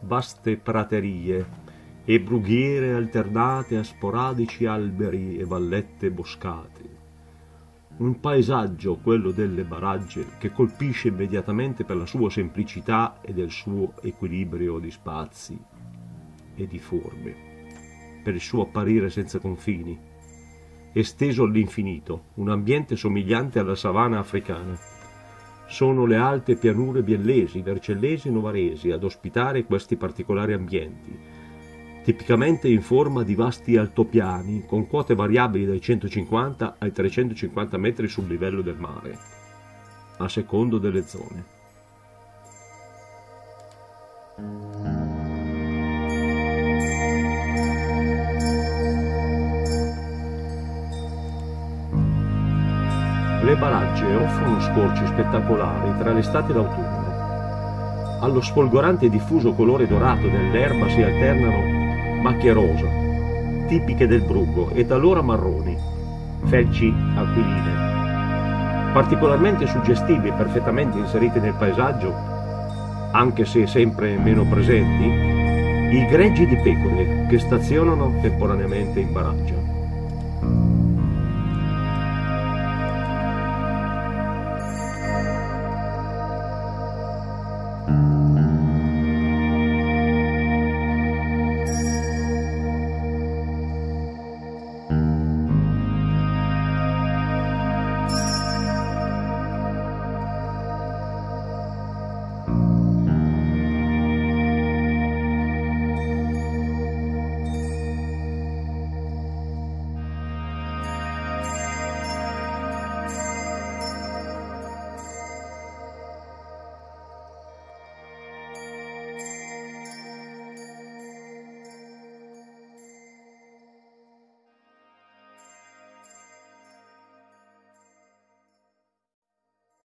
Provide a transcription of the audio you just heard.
vaste praterie e brughiere alternate a sporadici alberi e vallette boscate. Un paesaggio, quello delle Baragge, che colpisce immediatamente per la sua semplicità e del suo equilibrio di spazi e di forme, per il suo apparire senza confini, esteso all'infinito, un ambiente somigliante alla savana africana. Sono le alte pianure biellesi, vercellesi e novaresi ad ospitare questi particolari ambienti, tipicamente in forma di vasti altopiani con quote variabili dai 150 ai 350 metri sul livello del mare, a secondo delle zone. Le Baragge offrono scorci spettacolari tra l'estate e l'autunno. Allo sfolgorante e diffuso colore dorato dell'erba si alternano macchie rosa, tipiche del Bruggo, e talora marroni, felci aquiline. Particolarmente suggestivi e perfettamente inseriti nel paesaggio, anche se sempre meno presenti, i greggi di pecore che stazionano temporaneamente in Baraggia.